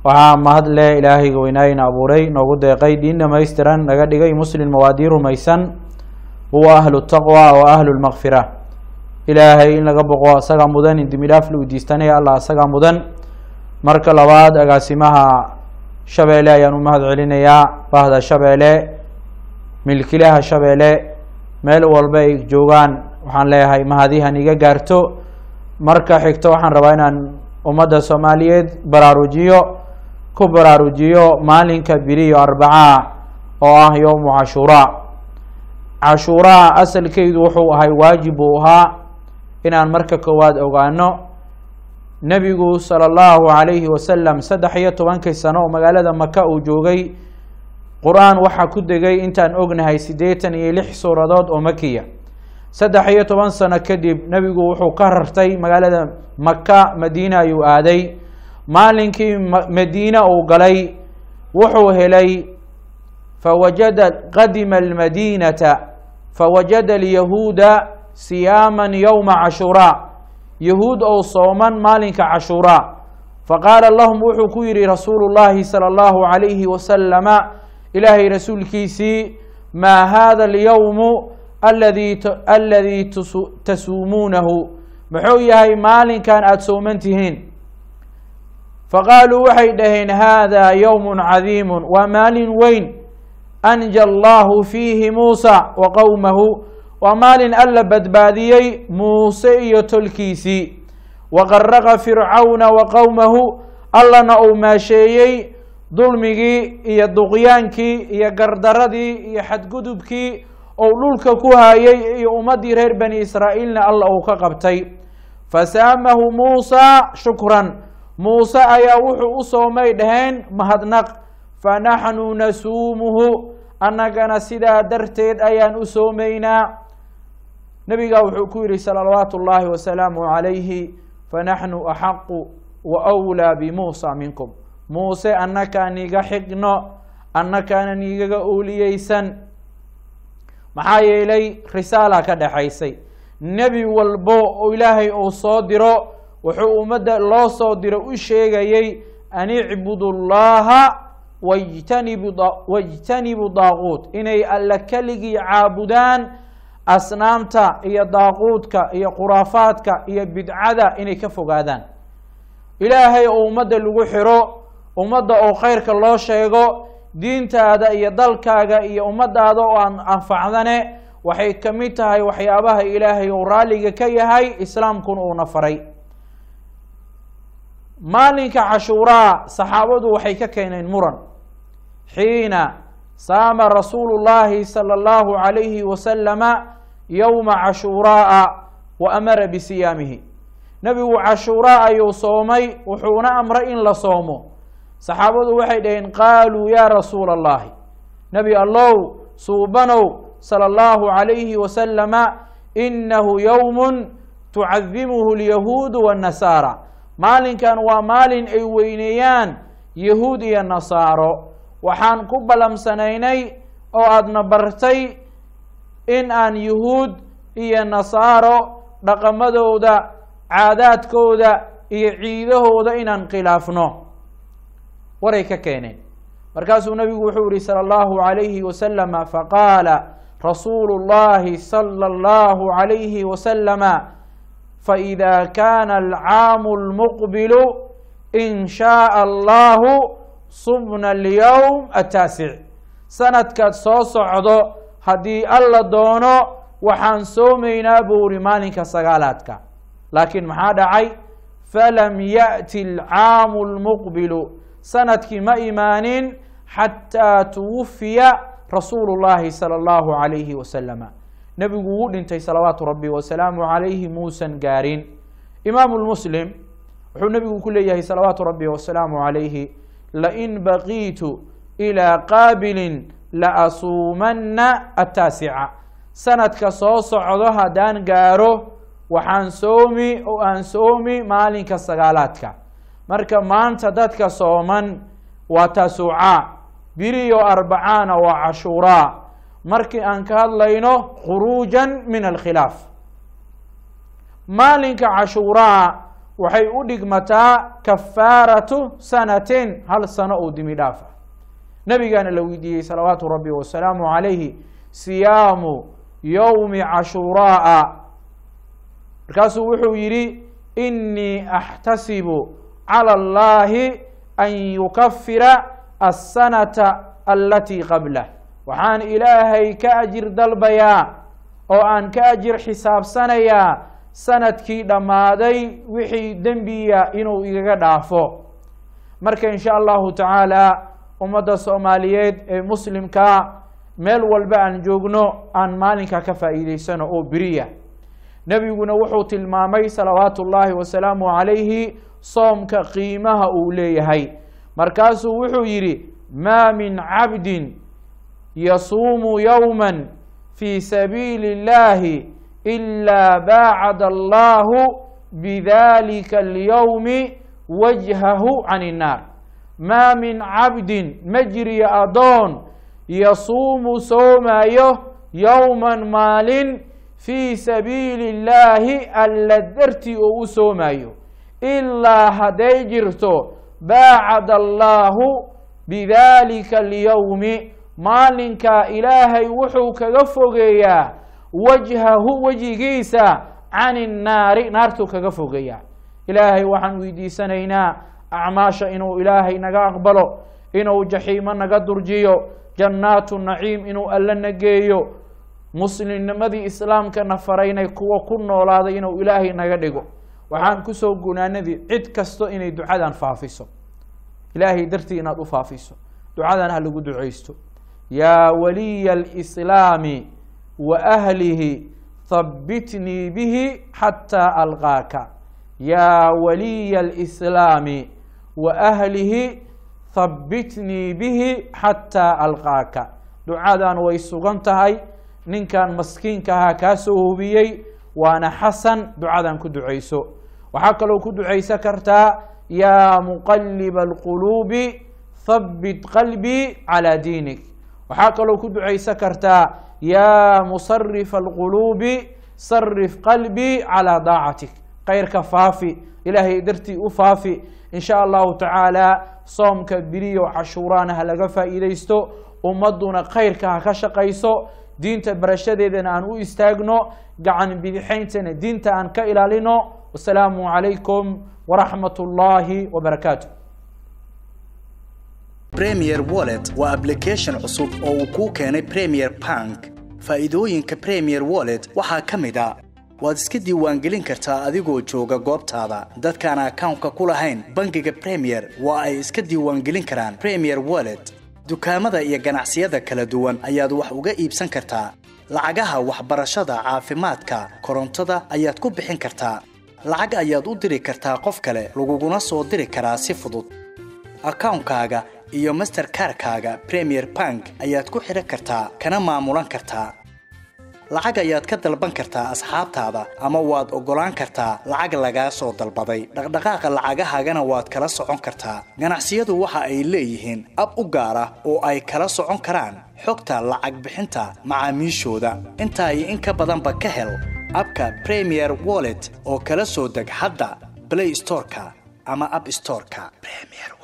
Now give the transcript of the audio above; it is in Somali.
waxaa mahad leh ilaahay weynayna abuuray noogu deeqay diin dhamaystiran naga dhigay muslim mawaadii rumaysan huwa ahlu taqwa wa ahlu lmaqfira ilaahay in laga boqo asaga mudan in dembi dhaaf lagu diistanaya allah asaga mudan marka labaad agaasimaha shabeelle ayaan u mahad celinayaa bahda shabeelle milkiilaha shabeelle meel walba ay joogaan waxaan leeyahay mahadihan iga gaarto marka xigto waxaan rabaa inaan ummadda Soomaaliyeed ku baraarujiyo maalinka biriyo arbacaa oo ah yawmu cashuura asalkeedu wuxuu ahay waajib uu ahaa inaan marka koowaad ogaano nabigu sallallahu alayhi wasallam 13 sano oo magaalada Maka uu joogay quraan waxa ku degay intaan ognahay 86 suuradood oo makiya 13 sano kadib nabigu wuxuu ka rartay magaalada Maka Madiina ayuu aaday maalinkii Madiina uu galay wuxuu helay fawajada qadima almadinata fawajada alyahuuda siyaman yawma ashura yahuud oo sooman maalinka ashura faqala lahum wuxuu ku yiri rasuulullaahi sallallahu alayhi wasallam ilaahi rasuulkiisi ma hada alyawm alladhi tasumuunahu muxuu yahay maalinkan aad soomantihiin فقالوا waxay dhaheen hada yawm عظيم ومال وين أنجى الله فيه موسى وقومه ومال ألا بدباديي موسى يتلكيسي وغرق فرعون وقومه ألا نأو ما شيء ظلمي يا دغيانكي يا قردردي يا حد قدبكي أو لولك كوهاي يا أمدي رير بني إسرائيل الله وكقبتي فسامه موسى شكرا موسى أيا وحو أصومي دهين مهدنق فنحن نسومه أننا سيدا درتيد أيا أصومينا نبي وحو كوري صلوات الله وسلامه عليه فنحن أحق وأولى بموسى منكم موسى أنك نيغا حقنا أنك نيغا أولييسا محايا إلي رسالة كده حيسي نبي والبو إلهي أو صادرو wuxuu umada loo soo diray u sheegayay an ibudu allaha wajtanibu daaquut inay alla kaligi caabudaan asnaamta iyo daaquudka iyo quraafaadka iyo bidcada inay ka fogaadaan ilaahay oo umada lagu xiro umada oo khayrka loo sheego diintaada iyo dalkaaga iyo umadaada oo aan anfacdane waxay kamid tahay waxyaabaha ilaahay oo raaliga ka yahay islaamkuna uu nafaray مالك عاشوراء صحابته وحي كينين مرن حين صام رسول الله صلى الله عليه وسلم يوم عاشوراء وأمر بصيامه نبي عاشوراء يصومي وحون أمر إن لصومه صحابته وحيدين قالوا يا رسول الله نبي الله صوبنوا صلى الله عليه وسلم إنه يوم تعظمه اليهود والنصارى maalinkan waa maalin ay weynayaan yahuud iyo nasaaro waxaan ku balamsanaynay oo aadna bartay in aan yahuud iyo nasaaro dhaqamadooda caadaadkooda iyo ciidahooda inaan khilaafno waray ka keeneen markaasuu nabigu wuxuu yiri sallallahu alayhi wasallam faqala rasuulullaahi sallallahu alayhi wasallam فإذا كان العام المقبل إن شاء الله صمنا اليوم التاسع سنة كتصوص عضو هدي الله دونو وحان سومينا بوري مالك سقالاتك لكن محاد عي فلم يأتي العام المقبل سنة كما إيمان حتى توفي رسول الله صلى الله عليه وسلم نبي قول انتي صلوات ربي وسلامه عليه موسى قارين إمام المسلم وحو نبي كل يهي صلوات ربي وسلامه عليه لئن بقيت إلى قابل لأصومن التاسعة سنة كصوص عضوها دان قارو وحان سومي وان سومي مالين كالسقالاتك مركا مان تدتك صومن وتسعى بريو 40 وعشورا markii aan ka hadlayno khuruujan min alkhilaaf maalinka cashuuraa waxay u dhigmataa kafaaratu sanatin hal sano oo dimi dhaafa nabigaana la weydiiyey salawaatu rabbi wasalaamu calayhi siyaamu yowmi cashuuraa markaasuu wuxuu yidhi inii axtasibu cala allahi an yukafira asanata alatii qablah waxaan ilaahay ka ajir dalbayaa oo aan ka ajir xisaabsanayaa sanadkii dhammaaday wixii dembiya inuu igaga dhaafo marka in sha allahu tacaala ummadda soomaaliyeed ee muslimkaa meel walba aan joogno aan maalinka ka faa'iidaysano oo beriya nebiguna wuxuu tilmaamay salawaatu ullaahi wasalaamu calayhi soomka qiimaha uu leeyahay markaasuu wuxuu yidhi maa min cabdin yasuumu yowman fii sabiili اllahi إلا باعد الله بذلك اليوم وجهه عن النار ما من عبد مجري أدون يصوم صومايه يوما مال في سبيل الله الذرتي أو صومايه إلا هديجرته باعد الله بذلك اليوم مالك إلهي وحوك غفوغيا وجهه وجهيسا عن النار نارتو كغفوغيا إلهي وحن ويدي سنينا أعماش إنو إلهي نغا أقبلو إنو جحيما نغا درجيو جنات النعيم إنو ألا نجيو مسلم نمدي إسلام كنفرين كوا كنا ولا إنو إلهي نغا ديغو وحن كسو قنا نذي عد كستو إني دعاء فافيسو إلهي درتي إنا فافيسو دعاء هلو دعيستو يا ولي الإسلام وأهله ثبتني به حتى ألقاك يا ولي الإسلام وأهله ثبتني به حتى ألقاك دعاء ويسوغنتهاي نين كان مسكين كها كاسوه بيي وانا حسن دعاء كدعيسو وحكى لو كدعيس كرتا يا مقلب القلوب ثبت قلبي على دينك وحكى لو كدعيس كرتا يا مصرف القلوب صرف قلبي على طاعتك غير كفافي إلهي درتي أفافي إن شاء الله تعالى صوم كبري وعشورانا هلقا فإليستو ومدونا خير كشقيسو دينتا برشدنا أن استاغنو قعن بذحينتنا دينتا أن كإلالينو والسلام عليكم ورحمة الله وبركاته. Premier Wallet waa application cusub oo uu ku keenay Premier Bank. Faa'iidooyinka Premier Wallet waxaa ka mid ah waad iska diiwaangelin kartaa adigoo jooga goobtaada. Dadka aan account-ka ku lahayn bangiga Premier waa ay iska diiwaangelin karaan Premier Wallet. Dukaamada iyo ganacsiyada kala duwan ayaad wax uga iibsan kartaa. Lacagaha waxbarashada, caafimaadka, korontada ayaad ku bixin kartaa. Lacag ayaad u diri kartaa qof kale, laguguna soo diri karaa si fudud. Account-kaaga iyo Mastercard-kaaga Premier Bank ayaad ku xiran kartaa kana maamulan kartaa. Lacag ayaad ka dalban kartaa asxaabtaada ama waad ogolaan kartaa lacag laga soo dalbaday. Dhaqdhaqaaqa lacagahaagana waad kala socon kartaa. Ganacsiyadu waxa ay leeyihiin ab u gaar ah oo ay kala socon karaan xogta lacag bixinta macaamiishooda. Inta ay in ka badanba ka hel abka Premier Wallet oo kala soo deg hadda Play Store-ka ama App Store-ka. Premier